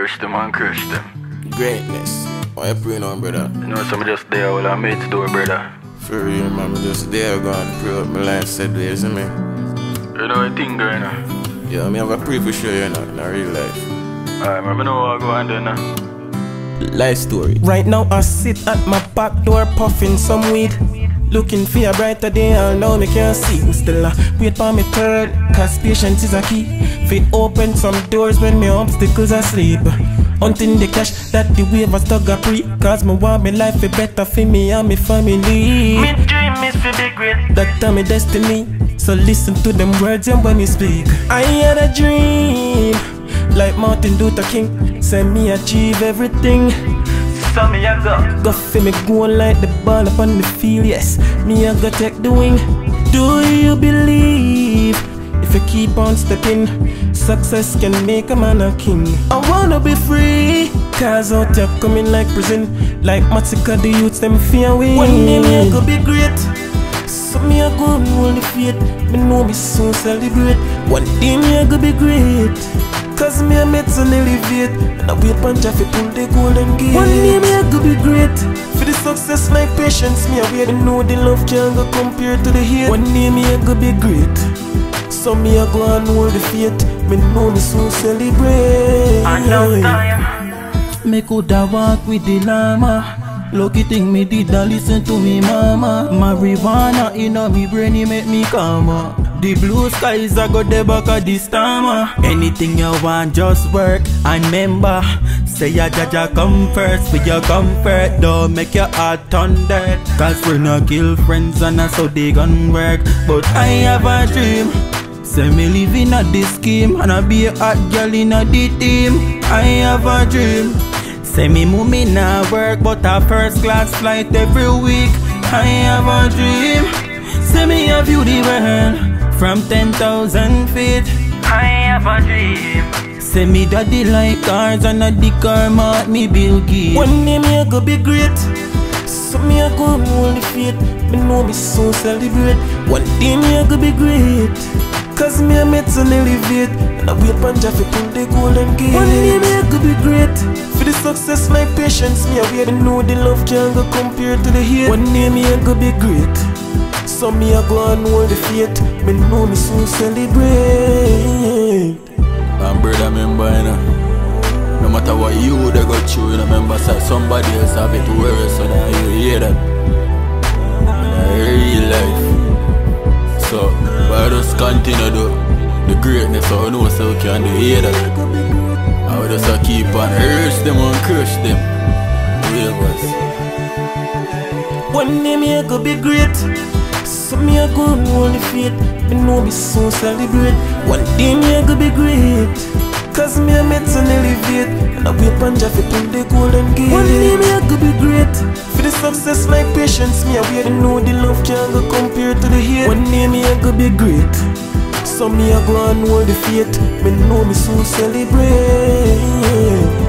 Crush them and crush them. Greatness. Why you praying on, brother? You know, some just there while I made the door, brother. For real, man, I'm just there going to pray up my life sideways, you know? You know what I think, girl, you know? Yeah, I have a pray for sure, you know, in a real life. Alright, man, I know what I go on there now. Life story. Right now I sit at my back door puffing some weed, looking for a brighter day, and now me can't see. Still wait for me turn, cause patience is a key. Fi open some doors when me obstacles asleep. Hunting the cash that the waivers dug a pre, cause me want me life be better for me and me family. Me dream is to be great, that time me destiny. So listen to them words and when me speak. I had a dream, like Martin Luther King, say me achieve everything. So me a go for me go like the ball upon the field. Yes, me a go take the wing. Do you believe if you keep on stepping, success can make a man a king? I wanna be free, cause out here coming like prison, like Matsika the youths them fear we. One day me a go be great, so me a go and hold the faith. Me know me soon celebrate. One day me a go be great, cause me a met to elevate, and I wait for Jah fi pull the golden gate. One day me a go be great, for the success like patience me a wait. Me know the love can't go compare to the hate. One day me a go be great, so me a go and hold the faith. Me know me soon celebrate. Me coulda walk with the llama. Lucky thing me did a listen to me mama. Marijuana inna me brain, it make me calmer. The blue skies a go the back of the storm. Anything you want, just work and remember, say ya Jaja come first for your comfort. Don't make your heart thunder, cause we no kill friends and that's how they gon' work. But I have a dream, say me live in a this scheme, and I be a hot girl in a the team. I have a dream, say me move me nah work, but a first class flight every week. I have a dream, say me a view the world from 10,000 feet. I have a dream, say me daddy like cars and a the car mark me Bill Gates. one day me a go be great, so me a go and hold the faith. Me know me soon celebrate. One day me a go be great, cause me a met to elevate, and I wait for Jah fi pull the golden gate. One day me a go be great, for the success like patience me a wait. Me know the love can't go compare to the hate. One day me a go be great, so me a go and hold the faith. Me know me soon celebrate. And brother, remember, you know, no matter what you they go through, you know, remember, say somebody else have it worse, so now you hear that in real life. So, but just continue the greatness, so you know, so you can do hear that. I would just keep on urge them and crush them. One day me a go be great, so me a go and hold the faith. Me know me soon celebrate. One day me a go be great, cause me a met to elevate, and I wait for Jah fi pull the golden gate. One day me a go be great, for the success like patience me a wait. Me know the love can't go compare to the hate. One day me a go be great, so me a go and hold the faith. Me know me soon celebrate.